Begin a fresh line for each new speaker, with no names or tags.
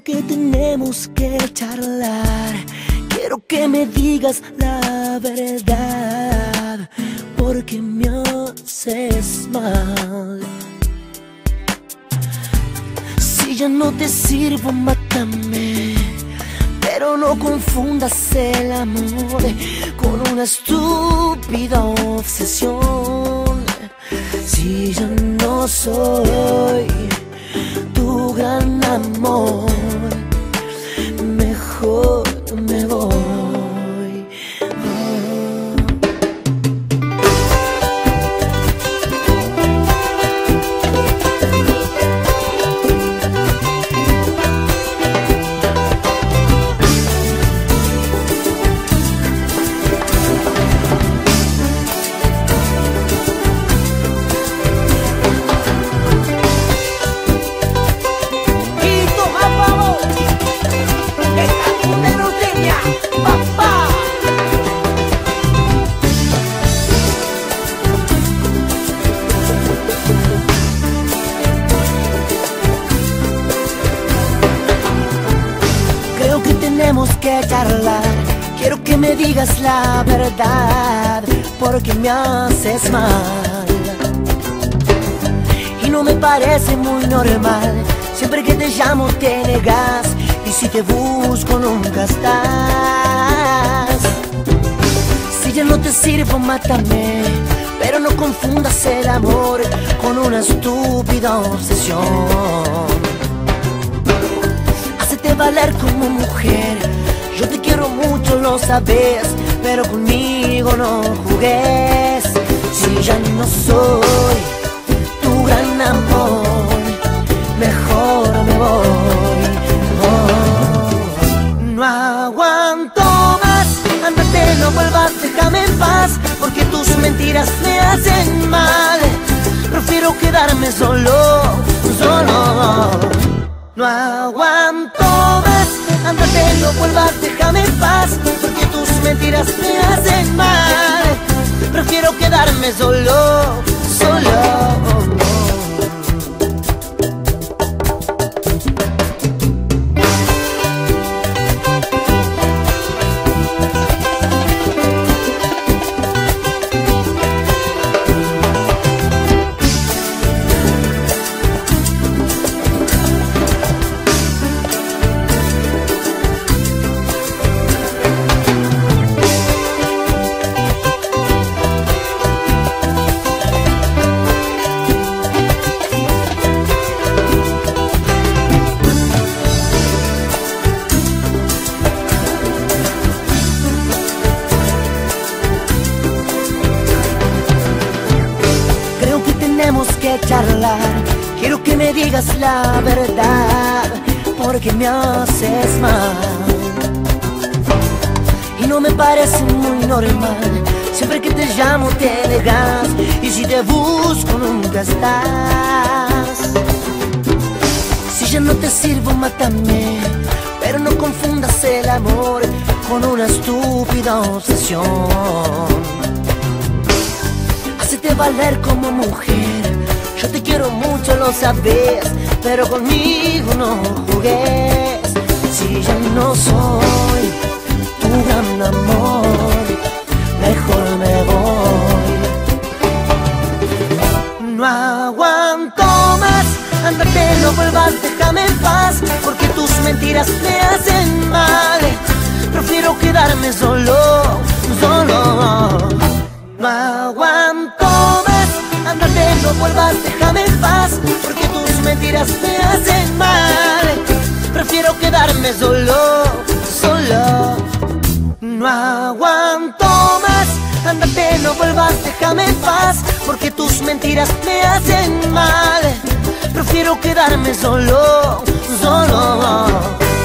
que tenemos que charlar. Quiero que me digas la verdad, porque me haces mal. Si ya no te sirvo, mátame, pero no confundas el amor con una estúpida obsesión. Si ya no soy tu gran amor, mejor me voy. Tenemos que charlar, quiero que me digas la verdad, porque me haces mal. Y no me parece muy normal, siempre que te llamo te negas, y si te busco nunca estás. Si ya no te sirvo, mátame, pero no confundas el amor con una estúpida obsesión. Hacete valer como mujer, yo te quiero mucho, lo sabes, pero conmigo no jugues. Si ya no soy tu gran amor, mejor me voy. Oh, no aguanto más, ándate, no vuelvas, déjame en paz, porque tus mentiras me hacen mal. Prefiero quedarme solo, solo. No aguanto más, ándate, no vuelvas, déjame en paz, porque tus mentiras me hacen mal. Prefiero quedarme solo, solo. Tenemos que charlar, quiero que me digas la verdad, porque me haces mal. Y no me parece muy normal, siempre que te llamo te negas, y si te busco nunca estás. Si ya no te sirvo, mátame, pero no confundas el amor con una estúpida obsesión. Hacete valer como mujer, yo te quiero mucho, lo sabes, pero conmigo no jugues. Si ya no soy tu gran amor, mejor me voy. No aguanto más, ándate, no vuelvas, déjame en paz, porque tus mentiras me hacen mal. Prefiero quedarme solo, solo. No aguanto más, ándate, no vuelvas, déjame en paz, porque tus mentiras me hacen mal. Prefiero quedarme solo, solo. No aguanto más, ándate, no vuelvas, déjame en paz, porque tus mentiras me hacen mal. Prefiero quedarme solo, solo.